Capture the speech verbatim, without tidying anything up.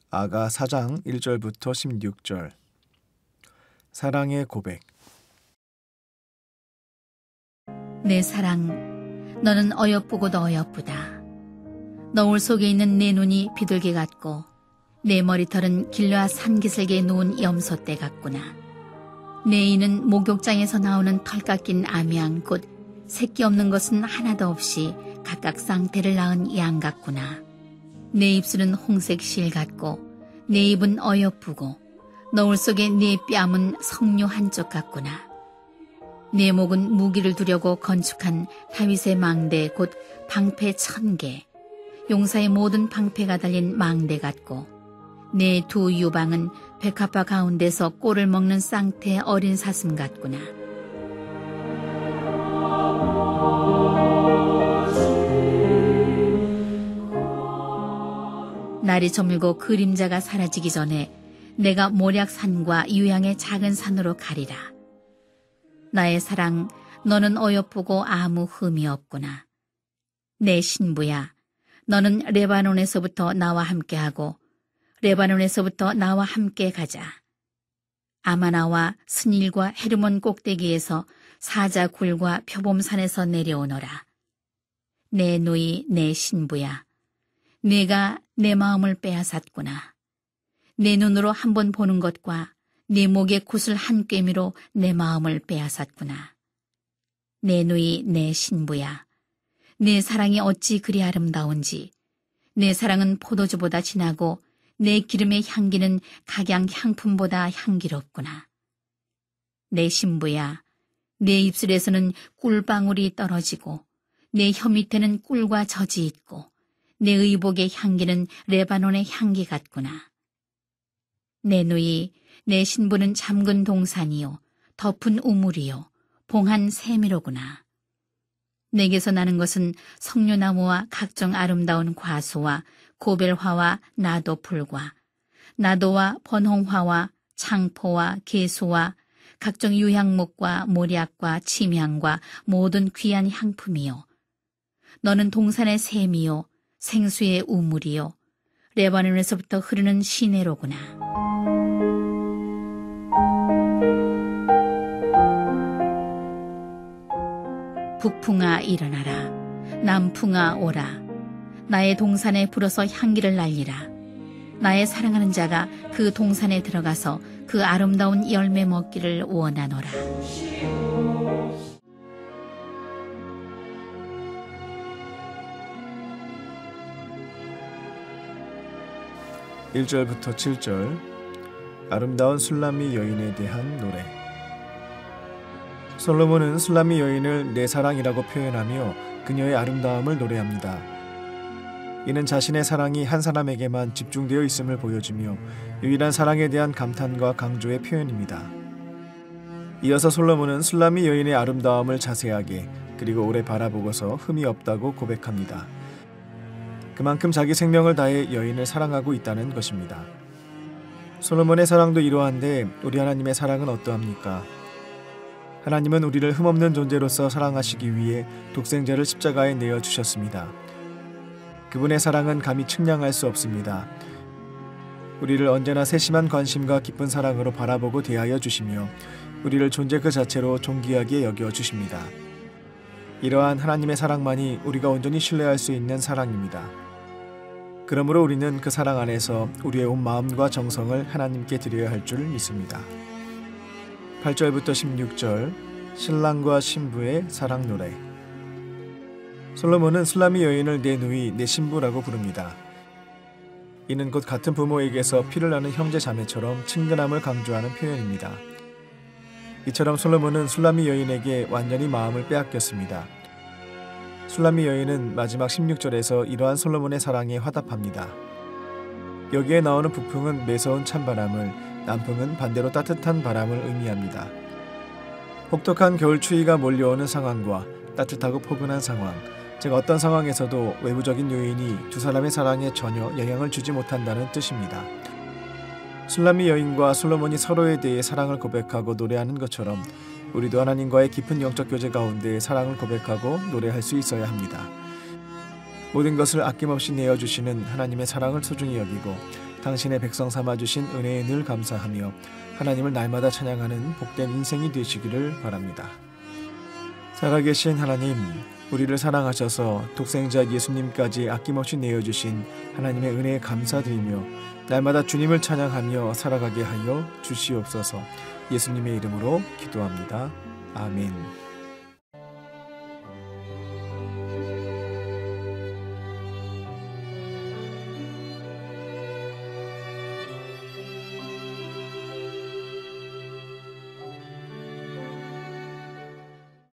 아가 사 장 일 절부터 십육 절. 사랑의 고백. 내 사랑, 너는 어여쁘고도 어여쁘다. 너울 속에 있는 내 눈이 비둘기 같고 내 머리털은 길라 산기슭에 누운 염소떼 같구나. 내 이는 목욕장에서 나오는 털 깎인 암양, 곧 새끼 없는 것은 하나도 없이 각각 쌍태를 낳은 양 같구나. 내 입술은 홍색 실 같고 내 입은 어여쁘고 너울 속에 내 뺨은 석류 한쪽 같구나. 내 목은 무기를 두려고 건축한 다윗의 망대, 곧 방패 천 개, 용사의 모든 방패가 달린 망대 같고 내 두 유방은 백합화 가운데서 꼴을 먹는 쌍태 어린 사슴 같구나. 날이 저물고 그림자가 사라지기 전에 내가 모략산과 유양의 작은 산으로 가리라. 나의 사랑, 너는 어여쁘고 아무 흠이 없구나. 내 신부야, 너는 레바논에서부터 나와 함께하고 레바논에서부터 나와 함께 가자. 아마나와 스닐과 헤르몬 꼭대기에서 사자굴과 표범산에서 내려오너라. 내 누이, 내 신부야, 네가 내 마음을 빼앗았구나. 내 눈으로 한 번 보는 것과 내 목의 구슬 한 꿰미로 내 마음을 빼앗았구나. 내 누이, 내 신부야, 내 사랑이 어찌 그리 아름다운지. 내 사랑은 포도주보다 진하고 내 기름의 향기는 각양 향품보다 향기롭구나. 내 신부야, 내 입술에서는 꿀방울이 떨어지고 내 혀 밑에는 꿀과 젖이 있고 내 의복의 향기는 레바논의 향기 같구나. 내 누이, 내 신부는 잠근 동산이요 덮은 우물이요 봉한 새미로구나. 내게서 나는 것은 석류나무와 각종 아름다운 과수와 고벨화와 나도풀과 나도와 번홍화와 창포와 개수와 각종 유향목과 모략과 침향과 모든 귀한 향품이요. 너는 동산의 샘이요 생수의 우물이요 레바논에서부터 흐르는 시내로구나. 북풍아 일어나라. 남풍아 오라. 나의 동산에 불어서 향기를 날리라. 나의 사랑하는 자가 그 동산에 들어가서 그 아름다운 열매 먹기를 원하노라. 일 절부터 칠 절. 아름다운 술람미 여인에 대한 노래. 솔로몬은 술람미 여인을 내 사랑이라고 표현하며 그녀의 아름다움을 노래합니다. 이는 자신의 사랑이 한 사람에게만 집중되어 있음을 보여주며 유일한 사랑에 대한 감탄과 강조의 표현입니다. 이어서 솔로몬은 술람미 여인의 아름다움을 자세하게 그리고 오래 바라보고서 흠이 없다고 고백합니다. 그만큼 자기 생명을 다해 여인을 사랑하고 있다는 것입니다. 솔로몬의 사랑도 이러한데 우리 하나님의 사랑은 어떠합니까? 하나님은 우리를 흠없는 존재로서 사랑하시기 위해 독생자를 십자가에 내어주셨습니다. 그분의 사랑은 감히 측량할 수 없습니다. 우리를 언제나 세심한 관심과 깊은 사랑으로 바라보고 대하여 주시며 우리를 존재 그 자체로 존귀하게 여겨주십니다. 이러한 하나님의 사랑만이 우리가 온전히 신뢰할 수 있는 사랑입니다. 그러므로 우리는 그 사랑 안에서 우리의 온 마음과 정성을 하나님께 드려야 할 줄 믿습니다. 팔 절부터 십육 절. 신랑과 신부의 사랑 노래. 솔로몬은 술람미 여인을 내 누이, 내 신부라고 부릅니다. 이는 곧 같은 부모에게서 피를 나는 형제 자매처럼 친근함을 강조하는 표현입니다. 이처럼 솔로몬은 술람미 여인에게 완전히 마음을 빼앗겼습니다. 술람미 여인은 마지막 십육 절에서 이러한 솔로몬의 사랑에 화답합니다. 여기에 나오는 북풍은 매서운 찬바람을, 남풍은 반대로 따뜻한 바람을 의미합니다. 혹독한 겨울 추위가 몰려오는 상황과 따뜻하고 포근한 상황, 즉 어떤 상황에서도 외부적인 요인이 두 사람의 사랑에 전혀 영향을 주지 못한다는 뜻입니다. 술람미 여인과 솔로몬이 서로에 대해 사랑을 고백하고 노래하는 것처럼 우리도 하나님과의 깊은 영적 교제 가운데 사랑을 고백하고 노래할 수 있어야 합니다. 모든 것을 아낌없이 내어주시는 하나님의 사랑을 소중히 여기고 당신의 백성 삼아주신 은혜에 늘 감사하며 하나님을 날마다 찬양하는 복된 인생이 되시기를 바랍니다. 살아계신 하나님, 우리를 사랑하셔서 독생자 예수님까지 아낌없이 내어주신 하나님의 은혜에 감사드리며 날마다 주님을 찬양하며 살아가게 하여 주시옵소서. 예수님의 이름으로 기도합니다. 아멘.